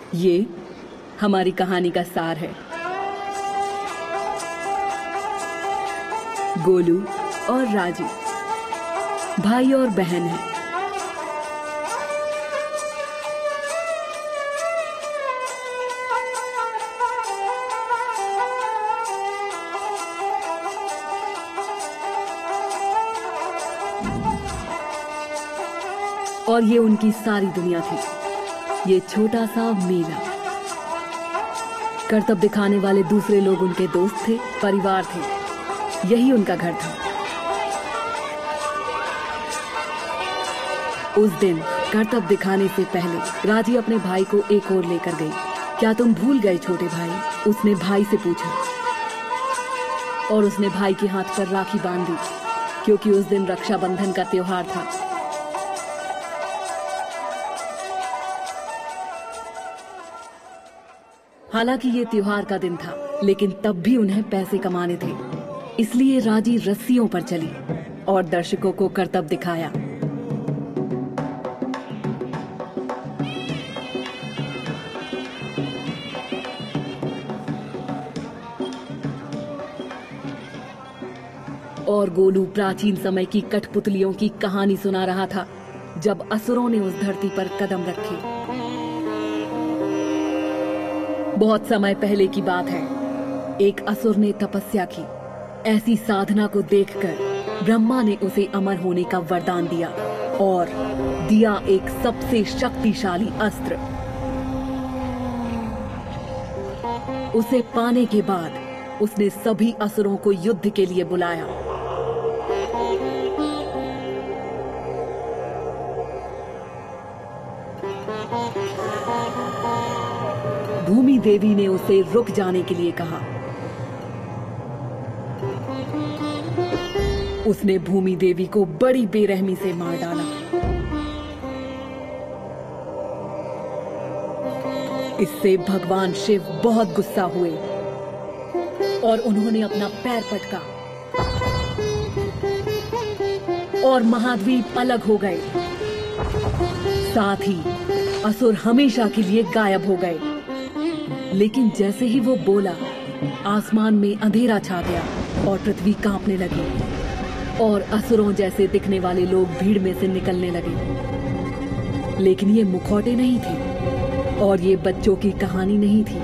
ये हमारी कहानी का सार है। गोलू और राजी भाई और बहन हैं। और ये उनकी सारी दुनिया थी, ये छोटा सा मेला। करतब दिखाने वाले दूसरे लोग उनके दोस्त थे, परिवार थे, यही उनका घर था। उस दिन करतब दिखाने से पहले राजी अपने भाई को एक ओर लेकर गई। क्या तुम भूल गए छोटे भाई? उसने भाई से पूछा और उसने भाई के हाथ पर राखी बांध दी, क्योंकि उस दिन रक्षाबंधन का त्योहार था। हालांकि ये त्योहार का दिन था, लेकिन तब भी उन्हें पैसे कमाने थे, इसलिए राजी रस्सियों पर चली और दर्शकों को करतब दिखाया। और गोलू प्राचीन समय की कठपुतलियों की कहानी सुना रहा था, जब असुरों ने उस धरती पर कदम रखे। बहुत समय पहले की बात है। एक असुर ने तपस्या की। ऐसी साधना को देखकर ब्रह्मा ने उसे अमर होने का वरदान दिया और दिया एक सबसे शक्तिशाली अस्त्र। उसे पाने के बाद उसने सभी असुरों को युद्ध के लिए बुलाया। भूमि देवी ने उसे रुक जाने के लिए कहा। उसने भूमि देवी को बड़ी बेरहमी से मार डाला। इससे भगवान शिव बहुत गुस्सा हुए और उन्होंने अपना पैर पटका और महाद्वीप अलग हो गए। साथ ही असुर हमेशा के लिए गायब हो गए। लेकिन जैसे ही वो बोला, आसमान में अंधेरा छा गया और पृथ्वी कांपने लगी और असुरों जैसे दिखने वाले लोग भीड़ में से निकलने लगे। लेकिन ये मुखौटे नहीं थे और ये बच्चों की कहानी नहीं थी।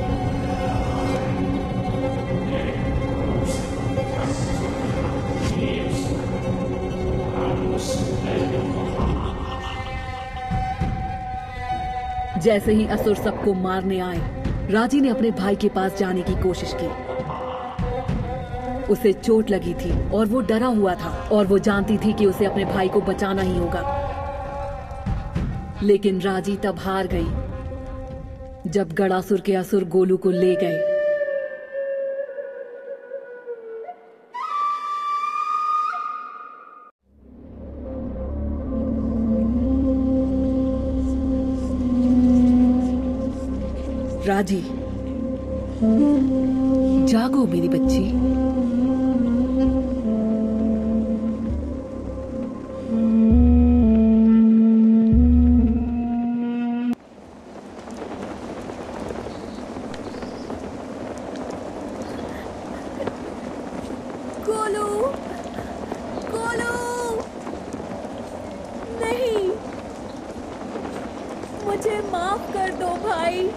जैसे ही असुर सबको मारने आए, राजी ने अपने भाई के पास जाने की कोशिश की। उसे चोट लगी थी और वो डरा हुआ था और वो जानती थी कि उसे अपने भाई को बचाना ही होगा। लेकिन राजी तब हार गई जब गणासुर के असुर गोलू को ले गए। राजी, जागो मेरी बच्ची। गोलू, गोलू, नहीं, मुझे माफ कर दो भाई।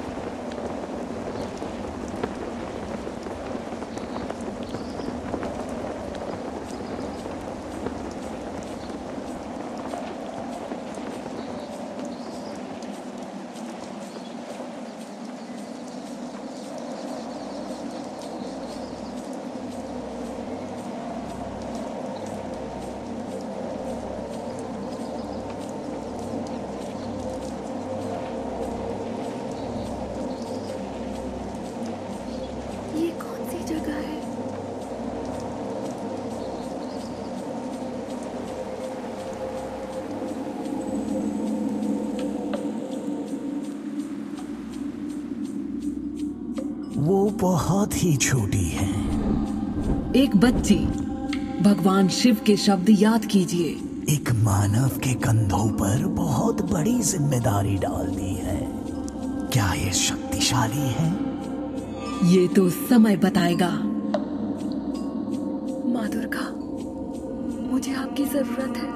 वो बहुत ही छोटी है। एक बच्ची, भगवान शिव के शब्द याद कीजिए। एक मानव के कंधों पर बहुत बड़ी जिम्मेदारी डाल दी है। क्या ये शक्तिशाली है? ये तो समय बताएगा। माँ दुर्गा, मुझे आपकी जरूरत है।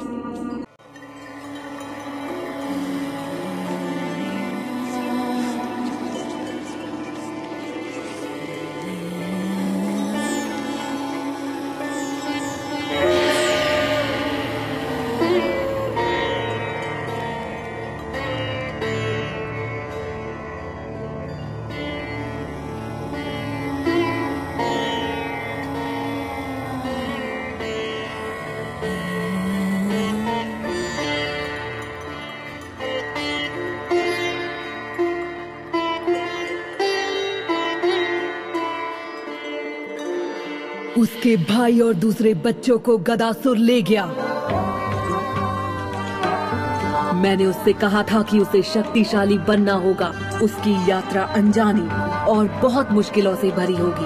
उसके भाई और दूसरे बच्चों को गदासुर ले गया। मैंने उससे कहा था कि उसे शक्तिशाली बनना होगा। उसकी यात्रा अनजानी और बहुत मुश्किलों से भरी होगी।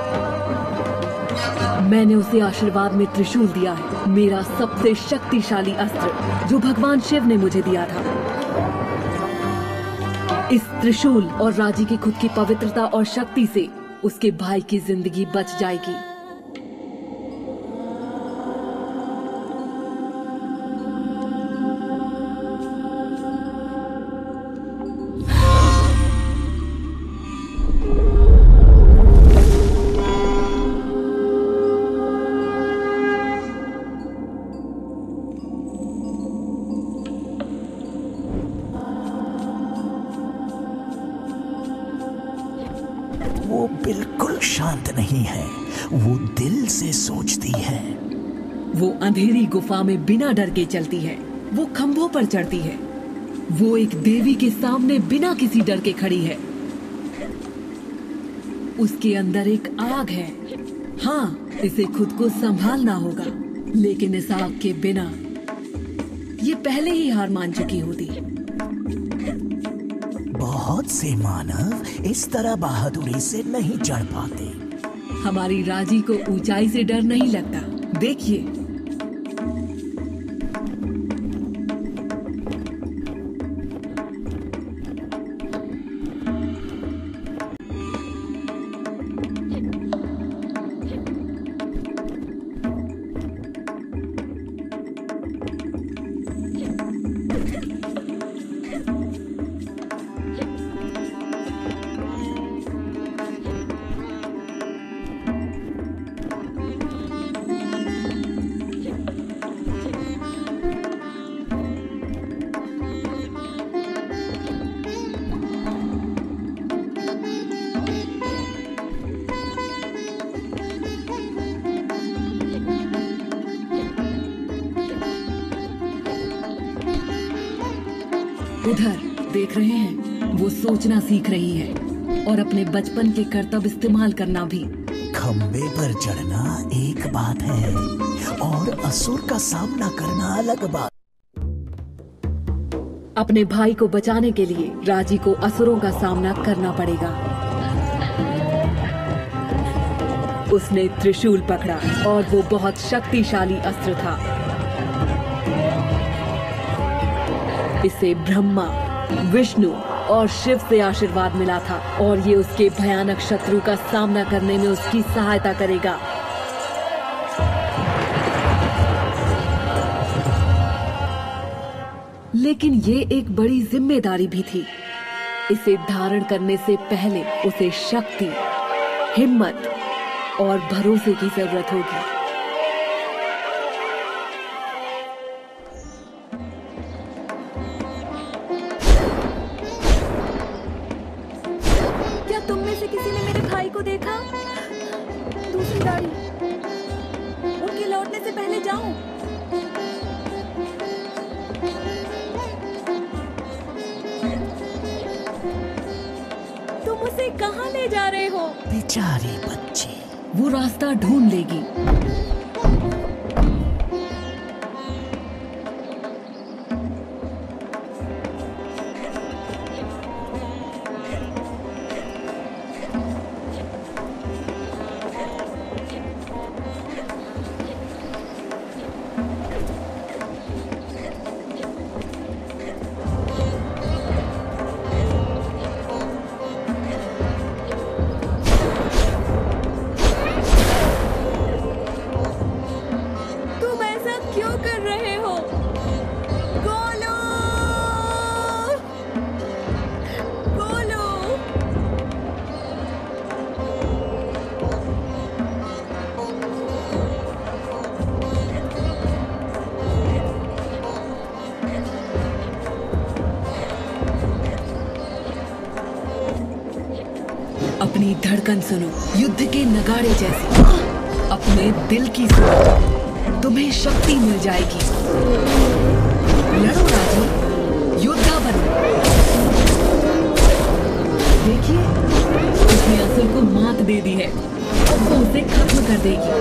मैंने उसे आशीर्वाद में त्रिशूल दिया है, मेरा सबसे शक्तिशाली अस्त्र जो भगवान शिव ने मुझे दिया था। इस त्रिशूल और राजी की खुद की पवित्रता और शक्ति से उसके भाई की जिंदगी बच जाएगी। वो बिल्कुल शांत नहीं है। वो दिल से सोचती है। वो अंधेरी गुफा में बिना डर के चलती है। वो खंभों पर चढ़ती है। वो एक देवी के सामने बिना किसी डर के खड़ी है। उसके अंदर एक आग है। हाँ, इसे खुद को संभालना होगा, लेकिन इस आग के बिना ये पहले ही हार मान चुकी होती। बहुत से मानव इस तरह बहादुरी से नहीं चढ़ पाते। हमारी राजी को ऊंचाई से डर नहीं लगता। देखिए, उधर देख रहे हैं, वो सोचना सीख रही है और अपने बचपन के करतब इस्तेमाल करना भी। खंबे पर चढ़ना एक बात है और असुर का सामना करना अलग बात। अपने भाई को बचाने के लिए राजी को असुरों का सामना करना पड़ेगा। उसने त्रिशूल पकड़ा और वो बहुत शक्तिशाली अस्त्र था। इसे ब्रह्मा, विष्णु और शिव से आशीर्वाद मिला था और ये उसके भयानक शत्रु का सामना करने में उसकी सहायता करेगा। लेकिन ये एक बड़ी जिम्मेदारी भी थी। इसे धारण करने से पहले उसे शक्ति, हिम्मत और भरोसे की जरूरत होगी। क्या तुम में से किसी ने मेरे भाई को देखा? दूसरी गाड़ी, उनके लौटने से पहले जाऊं। तुम उसे कहाँ ले जा रहे हो? बेचारी बच्ची। वो रास्ता ढूंढ लेगी। कर रहे हो? गोलू! गोलू! अपनी धड़कन सुनो, युद्ध के नगाड़े जैसे। अपने दिल की सुनो, तुम्हें शक्ति मिल जाएगी। लड़ो राजू, योद्धा बनो। देखिए, उसने असुर को मात दे दी है, अब वो उसे खत्म कर देगी।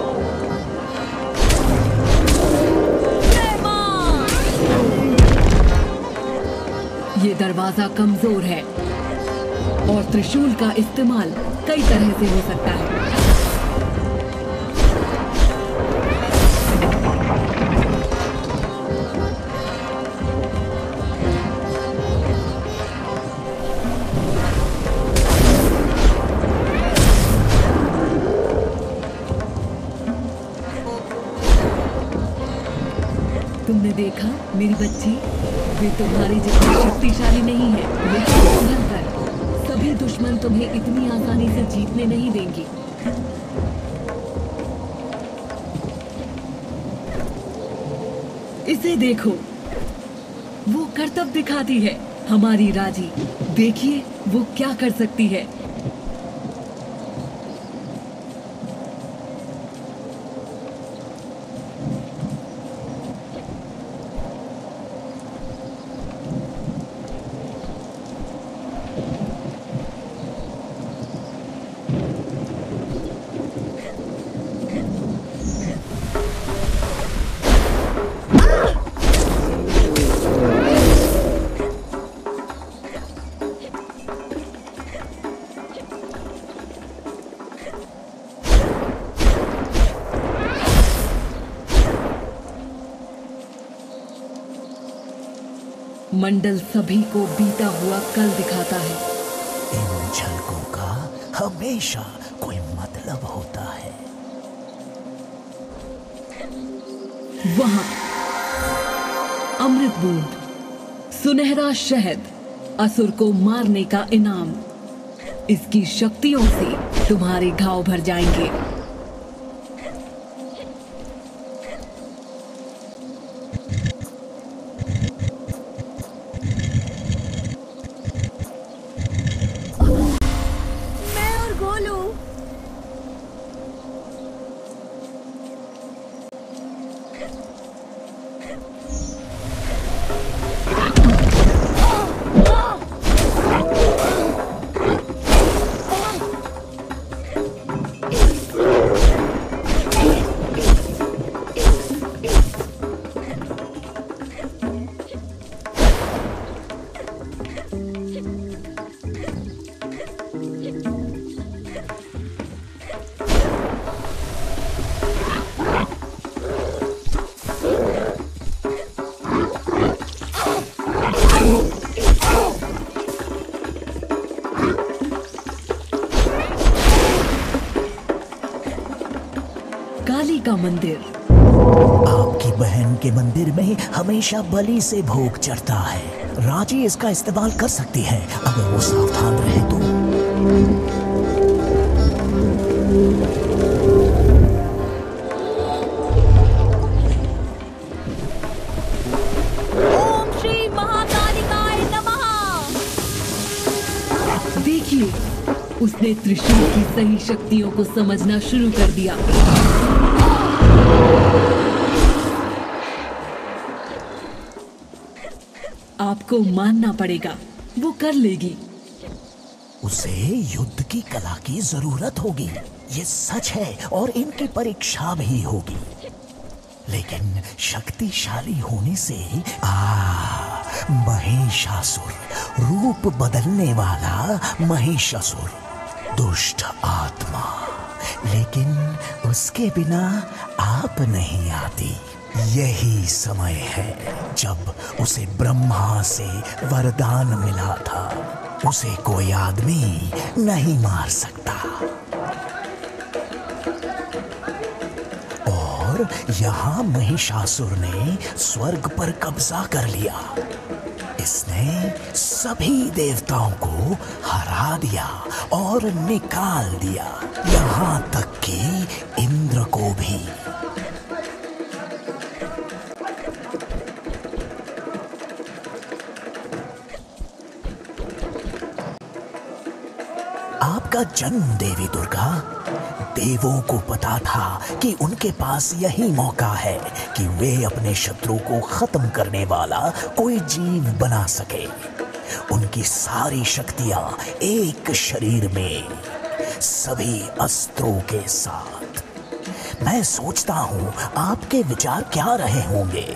ये दरवाजा कमजोर है और त्रिशूल का इस्तेमाल कई तरह से हो सकता है। तुमने देखा मेरी बच्ची, वे तुम्हारी जितनी शक्तिशाली नहीं है, लेकिन संभल कर, सभी दुश्मन तुम्हें इतनी आसानी से जीतने नहीं देंगे। इसे देखो, वो करतब दिखाती है हमारी राजी। देखिए वो क्या कर सकती है। मंडल सभी को बीता हुआ कल दिखाता है। इन झलकों का हमेशा कोई मतलब होता है। वहां अमृत बूंद, सुनहरा शहद, असुर को मारने का इनाम। इसकी शक्तियों से तुम्हारे घाव भर जाएंगे। काली का मंदिर। आपकी बहन के मंदिर में हमेशा बलि से भोग चढ़ता है। राजी इसका इस्तेमाल कर सकती है अगर वो सावधान रहे तो। ओम श्री महाकालिकाय नमः। देखिए, उसने त्रिशूल की सही शक्तियों को समझना शुरू कर दिया। आपको मानना पड़ेगा, वो कर लेगी। उसे युद्ध की कला की जरूरत होगी, ये सच है, और इनकी परीक्षा भी होगी। लेकिन शक्तिशाली होने से महिषासुर, रूप बदलने वाला महिषासुर, दुष्ट आत्मा, लेकिन उसके बिना आप नहीं आती। यही समय है जब उसे ब्रह्मा से वरदान मिला था, उसे कोई आदमी नहीं मार सकता। और और यहाँ महिषासुर ने स्वर्ग पर कब्जा कर लिया। इसने सभी देवताओं को हरा दिया और निकाल दिया, यहाँ तक कि इंद्र को भी। आपका जन्म देवी दुर्गा, देवों को पता था कि उनके पास यही मौका है कि वे अपने शत्रु को खत्म करने वाला कोई जीव बना सके। उनकी सारी शक्तियां एक शरीर में, सभी अस्त्रों के साथ। मैं सोचता हूं आपके विचार क्या रहे होंगे।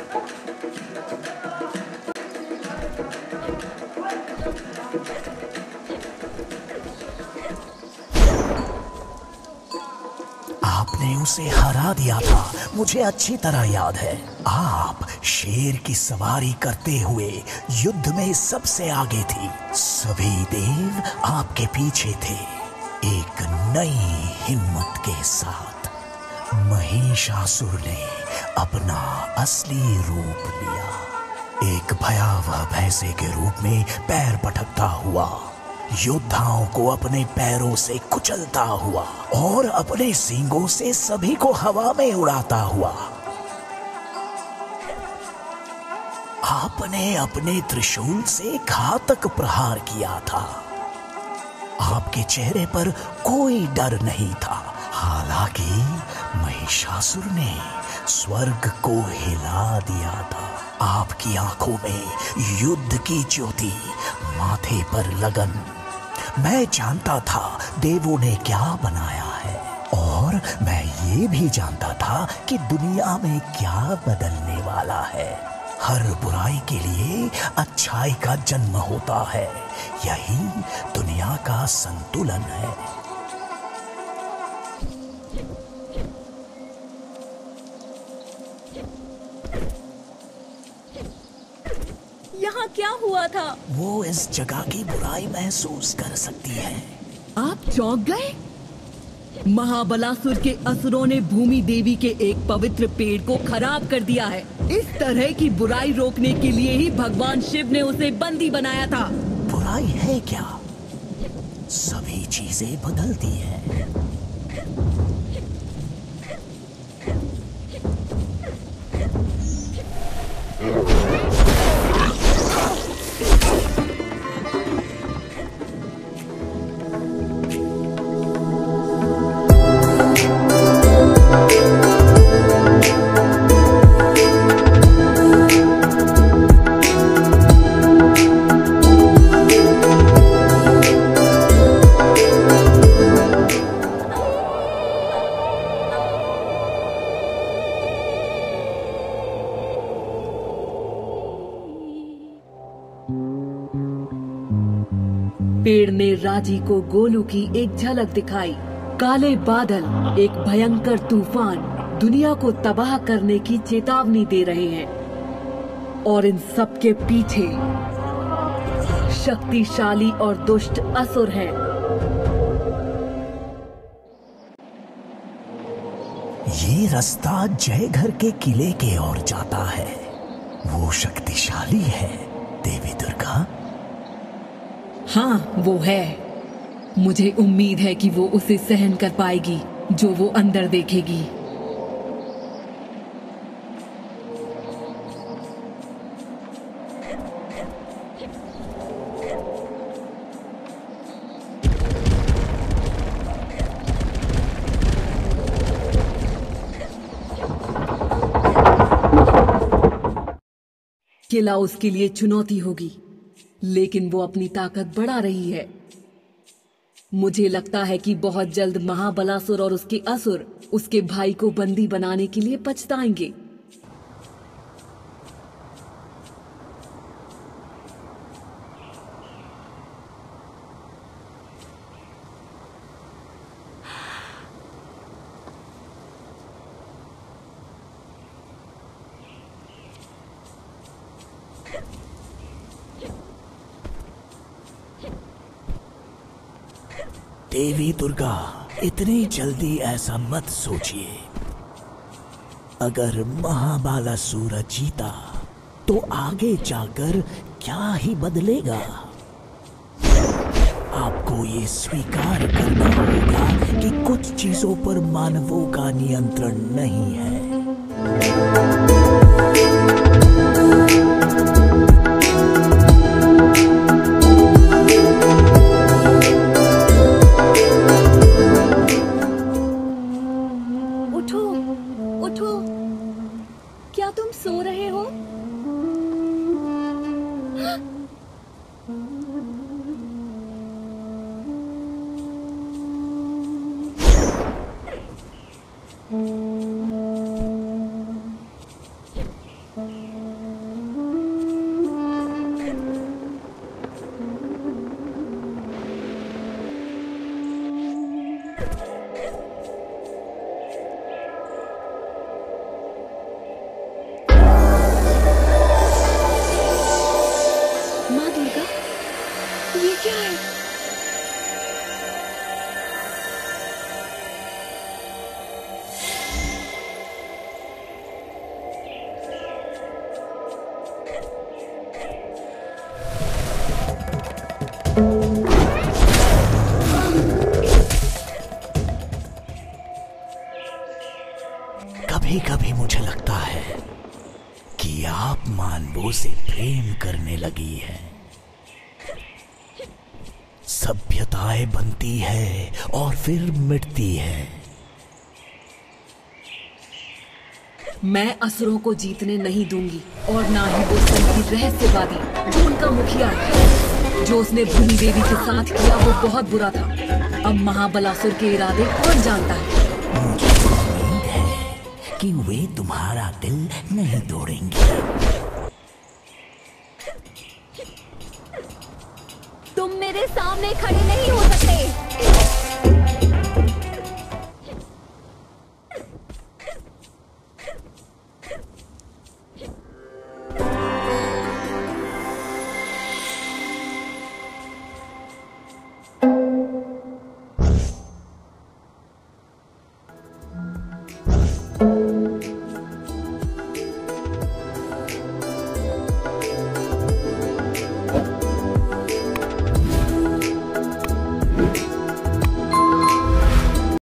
आपने उसे हरा दिया था, मुझे अच्छी तरह याद है। आप शेर की सवारी करते हुए युद्ध में सबसे आगे थी। सभी देव आपके पीछे थे, एक नई हिम्मत के साथ। महिषासुर ने अपना असली रूप लिया, एक भयावह भैंसे के रूप में पैर पटकता हुआ, योद्धाओं को अपने पैरों से कुचलता हुआ और अपने सींगों से सभी को हवा में उड़ाता हुआ। आपने अपने त्रिशूल से घातक प्रहार किया था। आपके चेहरे पर कोई डर नहीं था। हालांकि महिषासुर ने स्वर्ग को हिला दिया था। आपकी आंखों में युद्ध की ज्योति, माथे पर लगन। मैं जानता था देवों ने क्या बनाया है, और मैं ये भी जानता था कि दुनिया में क्या बदलने वाला है। हर बुराई के लिए अच्छाई का जन्म होता है, यही दुनिया का संतुलन है। यहाँ क्या हुआ था? वो इस जगह की बुराई महसूस कर सकती है। आप चौंक गए? महाबलासुर के असुरों ने भूमि देवी के एक पवित्र पेड़ को खराब कर दिया है। इस तरह की बुराई रोकने के लिए ही भगवान शिव ने उसे बंदी बनाया था। बुराई है क्या? सभी चीजें बदलती हैं। पेड़ ने राजी को गोलू की एक झलक दिखाई। काले बादल, एक भयंकर तूफान दुनिया को तबाह करने की चेतावनी दे रहे हैं, और इन सब के पीछे शक्तिशाली और दुष्ट असुर हैं। ये रास्ता जयघर के किले के ओर जाता है। वो शक्तिशाली है देवी दुर्गा। हाँ, वो है। मुझे उम्मीद है कि वो उसे सहन कर पाएगी जो वो अंदर देखेगी। किला उसके लिए चुनौती होगी, लेकिन वो अपनी ताकत बढ़ा रही है। मुझे लगता है कि बहुत जल्द महाबलासुर और उसके असुर उसके भाई को बंदी बनाने के लिए पछताएंगे। देवी दुर्गा, इतनी जल्दी ऐसा मत सोचिए। अगर महाबालासुर जीता तो आगे जाकर क्या ही बदलेगा। आपको ये स्वीकार करना होगा कि कुछ चीजों पर मानवों का नियंत्रण नहीं है। उठो, उठो, क्या तुम सो रहे हो? माँ दुर्गा, ये क्या है? कभी कभी मुझे लगता है कि आप मानवों से प्रेम करने लगी हैं। सभ्यताएं बनती है और फिर मिटती है। मैं असुरों को जीतने नहीं दूंगी और ना ही वो संधि रहस्यवादी जो उनका मुखिया है। जो उसने भूमि देवी के साथ किया वो बहुत बुरा था। अब महाबलासुर के इरादे कौन जानता है। मुझे उम्मीद है कि वे तुम्हारा दिल नहीं तोड़ेंगे। तुम मेरे सामने खड़े नहीं हो सकते।